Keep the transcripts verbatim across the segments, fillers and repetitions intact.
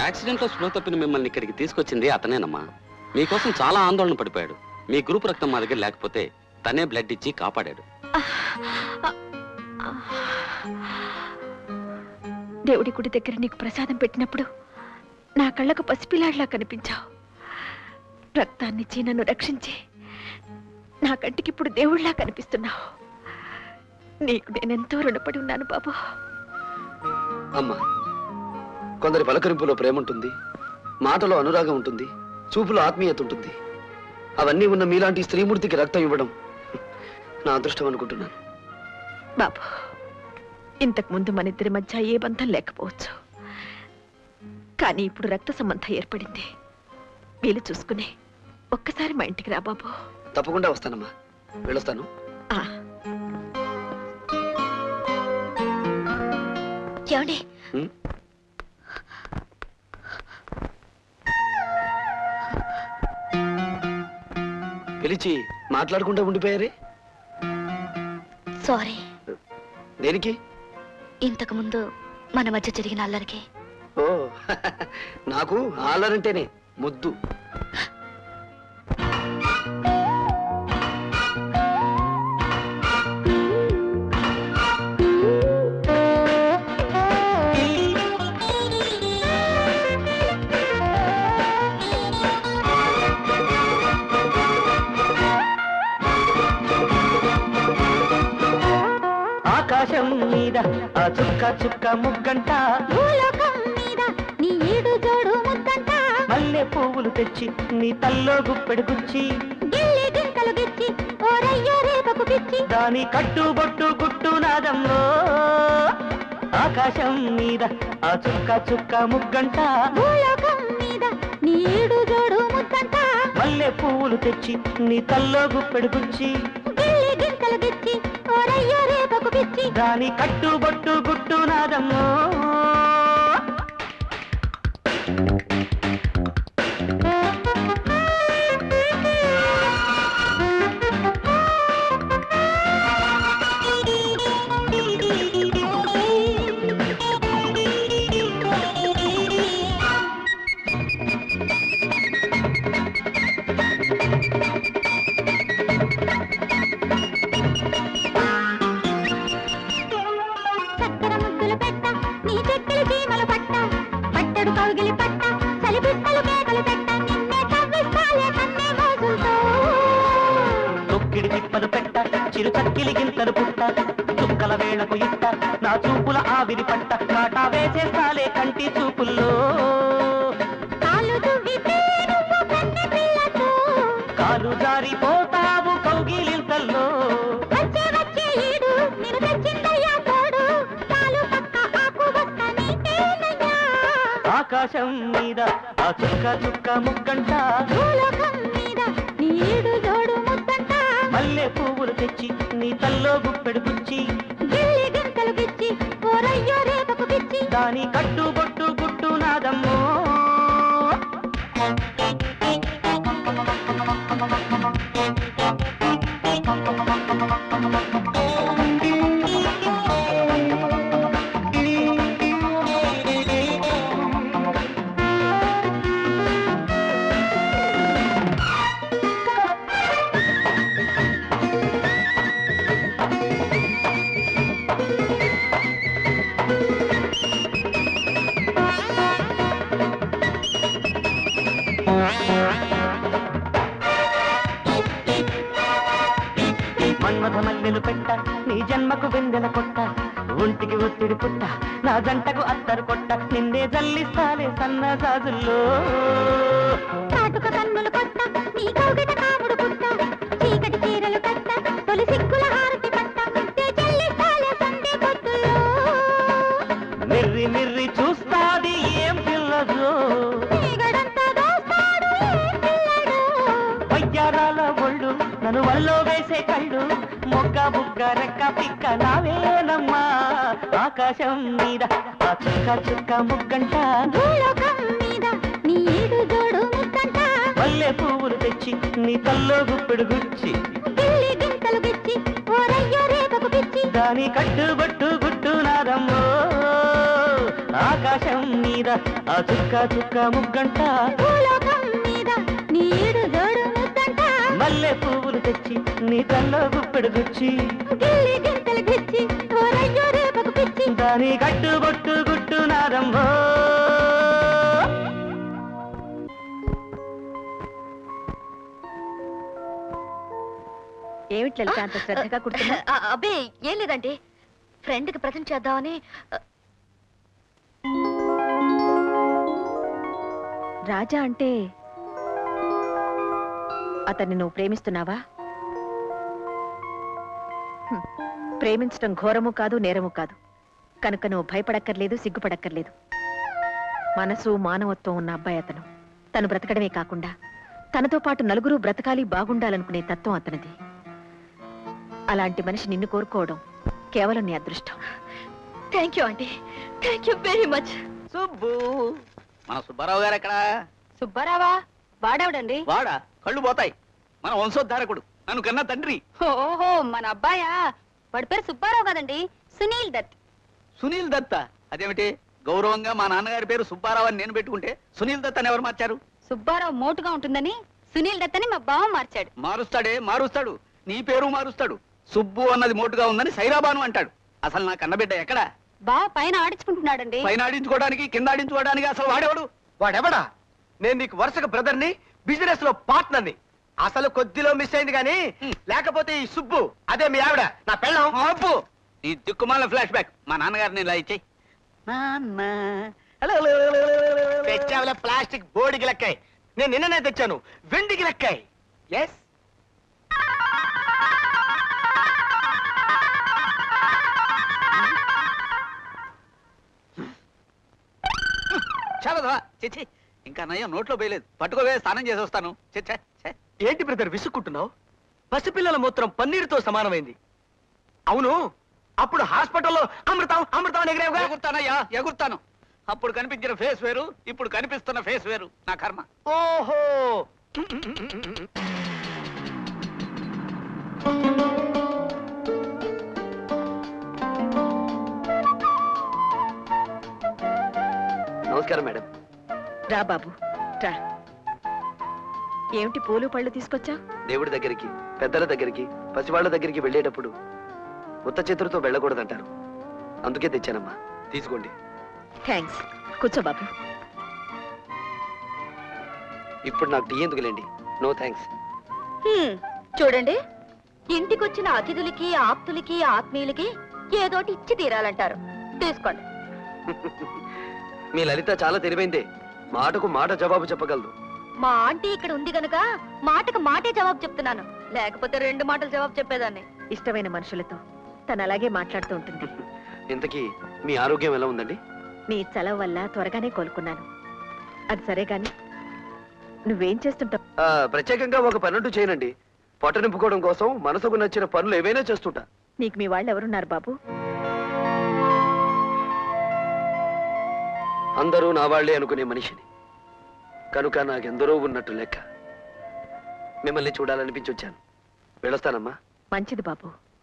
Accident లో స్పృహ తప్పిన మిమ్మల్ని ఇక్కడికి తీసుకొచ్చింది అతనేనమ్మా. మీకోసం చాలా ఆందోళన పడిపోయాడు. మీ గ్రూప్ రక్తం మా దగ్గర లేకపోతే తనే బ్లడ్ ఇచ్చి కాపాడాడు. దేవుడి గుడి దగ్గర నీకు ప్రసాదం పెట్టినప్పుడు నా కళ్ళకు పసిపిల్లాడిలా కనిపించావు. రక్తాన్నిచ్చి నన్ను రక్షించి నా కంటికి ఇప్పుడు దేవుడిలా కనిపిస్తున్నావు. నీకు నేనెంతో రుణపడి ఉన్నాను బాబు. అమ్మా, కొందరి పలకరింపులో ప్రేమ ఉంటుంది, మాటలో అనురాగం ఉంటుంది, చూపులో ఆత్మీయత ఉంటుంది. అవన్నీ ఉన్న మీలాంటి స్త్రీమూర్తికి రక్తం ఇవ్వడం నా అదృష్టం అనుకుంటున్నాను. బాబు, ఇంతకు ముందు మన ఇద్దరి మధ్య ఏ బంధం లేకపోవచ్చు, కానీ ఇప్పుడు రక్త సంబంధం ఏర్పడింది. వీలు చూసుకుని ఒక్కసారి మా ఇంటికి రా బాబు. తప్పకుండా వస్తానమ్మా, వెళ్ళొస్తాను. ఏమండి, పిలిచి మాట్లాడుకుంటూ ఉండిపోయారే? సారీ. దేనికి? ఇంతకు ముందు మన మధ్య జరిగిన అల్లరికి. ఓ, నాకు అల్లరంటేనే ముద్దు. ఆకాశం మీద ఆ చుక్క చుక్క ముగ్గంట, భూలోకం మీద నీ ఈడు జోడు ముద్దంట, మల్లె పువ్వులు తెచ్చి నీ తల్లో గుప్పెడు గుచ్చి, గిల్లి గింకలు గిచ్చి ఓరయ్యో రేపకు పిచ్చి, దాని కట్టుబొట్టు గుట్టు నాదంలో. ఆకాశం మీద ఆ చుక్క చుక్క ముగ్గంట, భూలోకం మీద నీ ఈడు జోడు ముద్దంట, మల్లె పువ్వులు తెచ్చి నీ తల్లో గుప్పెడు గుచ్చి, గిల్లి గింకలు గిచ్చి ఓరయ్యో రేపకు పిచ్చి, దాని కట్టుబొట్టు గుట్టు నాదమ్మో. చిరు చక్కిలి గింతలు పుట్ట, చుక్కల వేళకు ఇట్ట నా చూపుల ఆవిరి పట్ట, కాటా వేసేస్తాలే కంటి చూపుల్లో. కాలు జారిపోతావు కౌగిలింతల్లో, ఆకాశం మీద ఆ చుక్క చుక్క ముగ్గంట, మల్లె పువ్వులు తెచ్చి నీ తల్లో గుప్పెడు గుచ్చి, దాని కట్టుబొట్టు గుట్టు నాదమ్మో. మన్మథ మల్లెలు పెట్ట నీ జన్మకు వెందెల కొట్ట, ఒంటికి ఒత్తిడి పుట్ట నా జంటకు అత్తరు కొట్ట, నిన్నే జల్లిస్తాలే సన్న జాజుల్లో. కాటుక కన్నులు కొట్ట నీ కౌగిట కాముడు పుట్ట, చీకటి చీరలు కట్ట తొలి సిగ్గుల హారతి పట్ట, ముద్దే చెల్లిస్తాలే సందే పొద్దుల్లో. మిర్రి మిర్రి చూస్తాది ఏం పిల్లదో, వయ్యారాల ఒళ్ళు నన్ను వల్లో వేసే కళ్ళు, మొగ్గ బుగ్గ రెక్క పిక్క నావేనమ్మా. ఆకాశం మీద ఆ చుక్క చుక్క ముగ్గంట, భూలోకం మీద నీ ఈడు జోడు ముద్దంట, మల్లె పువ్వులు తెచ్చి నీ తల్లో గుప్పెడు గుచ్చి, గిల్లి గింతలు గిచ్చి ఓరయ్యో రేపకు పిచ్చి, దాని కట్టుబట్టు గుట్టు నాదమ్మో. ఆకాశం మీద మీద ఆ చుక్క చుక్క ముగ్గంట భూలోకం మీద నీడు జోడు ముద్దంట మల్లె పువ్వులు తెచ్చి నీ కల్లో గుప్పెడు గుచ్చి గిల్లి గింతలు గుచ్చి ఓరయ్యో రేపకు పిచ్చి దాని గట్టు బొట్టు గుట్టు నాదమ్మో ఏమిటి లలిత అంత శ్రద్ధగా కుడుతున్నా? ఆ, అబ్బే ఏం లేదండి ఫ్రెండ్ కి ప్రజెంట్ చేద్దామని. రాజా అంటే అతన్ని నువ్వు ప్రేమిస్తున్నావా? హ్మ్. ప్రేమించడం ఘోరము కాదు, నేరము కాదు. కనుక నువ్వు భయపడక్కర్లేదు, సిగ్గుపడక్కర్లేదు. మనసు మానవత్వం ఉన్న అబ్బాయి అతను. తను బ్రతకడమే కాకుండా తనతో పాటు నలుగురు బ్రతకాలి, బాగుండాలనుకునే తత్వం అతనిది. అలాంటి మనిషి నిన్ను కోరుకోవడం కేవలం నీ అదృష్టం. Thank you aunty, thank you very much. Subbu, మన సుబ్బారావు గారు ఎక్కడ? సుబ్బారావా? వాడేవడండి? వాడా? కళ్ళు పోతాయి. మన వంశోద్ధారకుడు, నన్ను కన్నా తండ్రి. ఓహో, మన అబ్బాయా? వాడి పేరు సుబ్బారావు కదండి, సునీల్ దత్. సునీల్ దత్త? అదేమిటి గౌరవంగా మా నాన్నగారి పేరు సుబ్బారావు అని నేను పెట్టుకుంటే సునీల్ దత్ అని ఎవరు మార్చారు? సుబ్బారావు మోటుగా ఉంటుందని సునీల్ దత్ అని మా బావ మార్చాడు. మారుస్తాడే, మారుస్తాడు. నీ పేరు మారుస్తాడు. సుబ్బు అన్నది మోటుగా ఉందని సైరాబాను అంటాడు. అసలు నా కన్నబిడ్డ ఎక్కడ? బావ పైన ఆడించుకుంటున్నాడండి. పైన ఆడించుకోవడానికి, కింద ఆడించుకోవడానికి అసలు వాడేవాడు? వాడెవడా? నేను నీకు వరుసగా బ్రదర్ని, బిజినెస్ లో పార్ట్నర్ని. అసలు కొద్దిలో మిస్ అయింది కానీ లేకపోతే ఈ సుబ్బు అదే మీ ఆవిడ నా పెళ్ళం. ఆపు! నీ దిక్కుమాల ఫ్లాష్ బ్యాక్. మా నాన్నగారిని ఇలా ఇచ్చేయి. నాన్న తెచ్చావులే ప్లాస్టిక్ బోర్డుకి లెక్కాయి. నేను నిన్ననే తెచ్చాను వెండికి లెక్కాయి. ఎస్ చాలా చిచ్చి, ఇంకా నయ్యం నోట్లో పోయలేదు. పట్టుకోవే, స్నానం చేసి వస్తాను. చిచ్చే ఛే. ఏంటి బ్రదర్ విసుక్కుంటున్నావు? పసిపిల్లల మూత్రం పన్నీరుతో సమానమైంది. అవును, అప్పుడు హాస్పిటల్లో అమృతం అమృతం అని ఎగిరేవుగా. ఎగురుతానయ్యా, ఎగురుతాను. అప్పుడు కనిపించిన ఫేస్ వేరు, ఇప్పుడు కనిపిస్తున్న ఫేస్ వేరు. నా కర్మ. ఓహో, నమస్కారం మేడం. రా బాబు రా. ఏమిటి పూలు పళ్ళు తీసుకొచ్చా? దేవుడి దగ్గరికి, పెద్దల దగ్గరికి, పసివాళ్ల దగ్గరికి వెళ్ళేటప్పుడు ఉత్త చేతులతో వెళ్ళకూడదంటారు. అందుకే తెచ్చానమ్మా, తీసుకోండి. థ్యాంక్స్. కూర్చో బాబు. ఇప్పుడు నాకు టీ ఎందుకులేండి. No thanks. హ్మ్, చూడండి, ఇంటికొచ్చిన అతిథులకి, ఆప్తులకి, ఆత్మీయులకి ఏదోటి ఇచ్చి తీరాలంటారు. తీసుకోండి. మీ లలిత చాలా తెలివైందే. మాటకు మాట జవాబు చెప్పగలదు. మా ఆంటీ ఇక్కడ ఉంది గనక మాటకు మాటే జవాబు చెప్తున్నాను. లేకపోతే రెండు మాటలు జవాబు చెప్పేదాన్ని. ఇష్టమైన మనుషులతో తను అలాగే మాట్లాడుతూ ఉంటుంది. ఇంతకీ మీ ఆరోగ్యం ఎలా ఉందండి? నీ చలవ వల్ల త్వరగానే కోలుకున్నాను. అది సరే గాని నువ్వేం చేస్తుంటావు? ఆ, ప్రత్యేకంగా ఒక పనంటూ చేయనండి. పొట్ట నింపుకోవడం కోసం మనసుకు నచ్చిన పనులు ఏవైనా చేస్తుంటా. నీకు మీ వాళ్ళు ఎవరున్నారు బాబు? అందరూ నా వాళ్లే అనుకునే మనిషిని కనుక నాకెందరో ఉన్నట్టు లెక్క. మిమ్మల్ని చూడాలనిపించి వచ్చాను. వెళ్ళొస్తానమ్మా. మంచిది బాబు.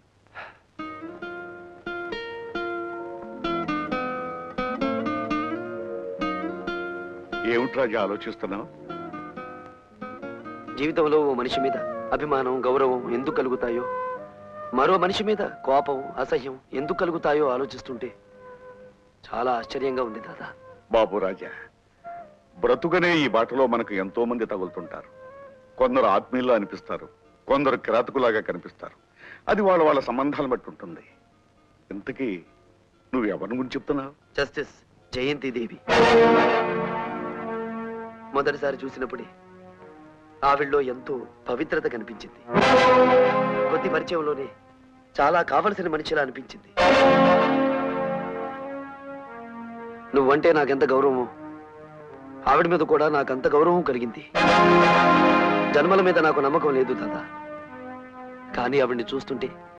ఏమిటి రాజా ఆలోచిస్తున్నావు? జీవితంలో ఓ మనిషి మీద అభిమానం, గౌరవం ఎందుకు కలుగుతాయో, మరో మనిషి మీద కోపం, అసహ్యం ఎందుకు కలుగుతాయో ఆలోచిస్తుంటే చాలా ఆశ్చర్యంగా ఉంది దాదా. బాబు రాజా, బ్రతుకనే ఈ బాటలో మనకు ఎంతో మంది తగులుతుంటారు. కొందరు ఆత్మీయుల్లో అనిపిస్తారు, కొందరు కిరాతకులాగా కనిపిస్తారు. అది వాళ్ళ వాళ్ళ సంబంధాలను బట్టి ఉంటుంది. ఇంతకీ నువ్వు ఎవరి గురించి చెప్తున్నావు? జస్టిస్ జయంతి దేవి. మొదటిసారి చూసినప్పుడే ఆవిడలో ఎంతో పవిత్రత కనిపించింది. కొద్ది పరిచయంలోనే చాలా కావలసిన మనిషిలా అనిపించింది. నువ్వంటే నాకెంత గౌరవమో ఆవిడ మీద కూడా నాకంత గౌరవం కలిగింది. జన్మల మీద నాకు నమ్మకం లేదు దాదా, కానీ ఆవిడ్ని చూస్తుంటే